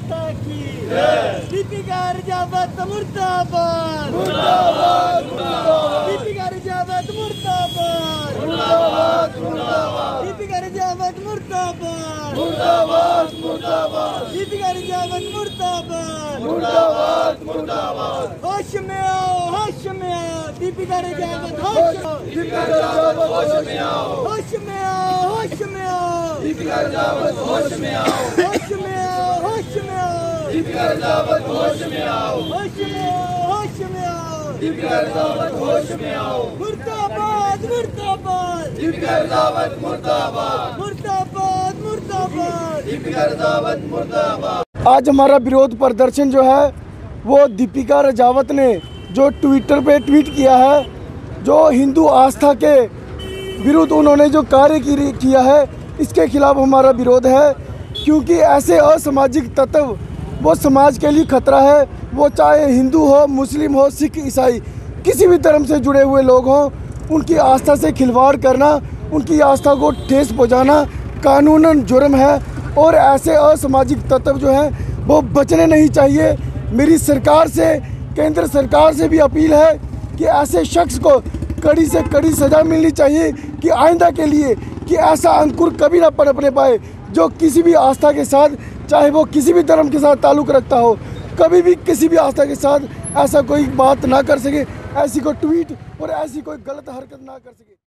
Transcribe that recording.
माता की दीपिका राजावत मुर्दाबाद, दीपिका राजावत मुर्दाबाद, दीपिका राजावत मुर्दाबाद, दीपिका राजावत मुर्दाबाद। होश में आओ, होश में आओ, दीपिका राजावत होश में आओ, होश में आओ, होश में आओ, दीपिका राजावत होश में आओ, होश में आओ, होश में आओ, दीपिका राजावत होश में आओ, होश में आओ, होश में आओ, दीपिका राजावत होश में आओ। मुर्दाबाद मुर्दाबाद, दीपिका राजावत मुर्दाबाद, मुर्दाबाद मुर्दाबाद, दीपिका राजावत मुर्दाबाद। आज हमारा विरोध प्रदर्शन जो है वो दीपिका राजावत ने जो ट्विटर पे ट्वीट किया है, जो हिंदू आस्था के विरुद्ध उन्होंने जो कार्य किया है, इसके खिलाफ हमारा विरोध है। क्योंकि ऐसे असामाजिक तत्व वो समाज के लिए खतरा है। वो चाहे हिंदू हो, मुस्लिम हो, सिख, ईसाई, किसी भी धर्म से जुड़े हुए लोग हों, उनकी आस्था से खिलवाड़ करना, उनकी आस्था को ठेस पहुँचाना कानूनन जुर्म है। और ऐसे असामाजिक तत्व जो हैं वो बचने नहीं चाहिए। मेरी सरकार से, केंद्र सरकार से भी अपील है कि ऐसे शख्स को कड़ी से कड़ी सज़ा मिलनी चाहिए कि आइंदा के लिए कि ऐसा अंकुर कभी ना पनपने पाए जो किसी भी आस्था के साथ, चाहे वो किसी भी धर्म के साथ ताल्लुक़ रखता हो, कभी भी किसी भी आस्था के साथ ऐसा कोई बात ना कर सके, ऐसी कोई ट्वीट और ऐसी कोई गलत हरकत ना कर सके।